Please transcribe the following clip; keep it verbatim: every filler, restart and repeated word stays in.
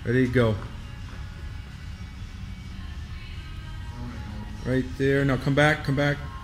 Ready, go. Right there. Now come back, come back.